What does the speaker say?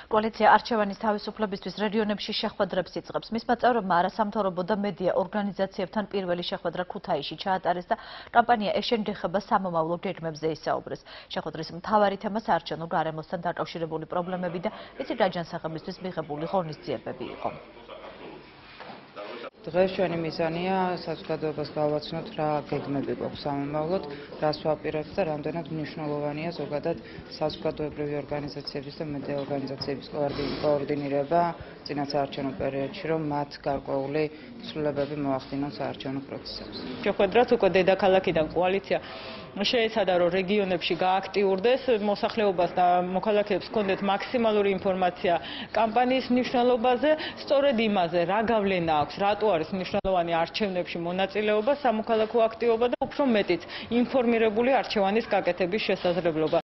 კოალიცია არჩევანის თავისუფლებისთვის რეგიონებში შეხვედრებს იწყებს. მისმა წევრებმა არასამთავრობო და მედია ორგანიზაციებთან პირველი შეხვედრა ქუთაისში ჩაატარეს და კამპანია ეშენგეხება სამომავლო გეგმებზე ისაუბრეს. შეხვედრის მთავარი თემა საარჩევნო გარემოსთან დაკავშირებული პრობლემები და მისი გაჯანსაღებისთვის მიღებული ღონისძიებები იყო. დღეს ჩვენი მიზანია საზოგადოებას გავაცნოთ რა გეგმები გვაქვს სამომავლოდ, რას ვაპირებთ და რამდენად მნიშვნელოვანია ზოგადად საზოგადოებრივი ორგანიზაციების და მედია ორგანიზაციების კოორდინირება წინა საარჩევნო პერიოდში, რომ მათ გარკვეული ცვლილებები მოახდინონ საარჩევნო პროცესებში. შეხვედრაც უკვე დედაქალაქიდან კოალიცია შეეცადა, რომ რეგიონებში გააქტიურდეს მოსახლეობას და მოქალაქეებს ჰქონდეთ მაქსიმალური ინფორმაცია კამპანიის მნიშვნელობაზე, სწორედ იმაზე, რა გავლენა აქვს, რატო არის მნიშვნელოვანი არჩევნებში მონაწილეობა, სამოქალაქო აქტივობა და უფრო მეტიც ინფორმირებული არჩევანის გაკეთების შესაძლებლობა.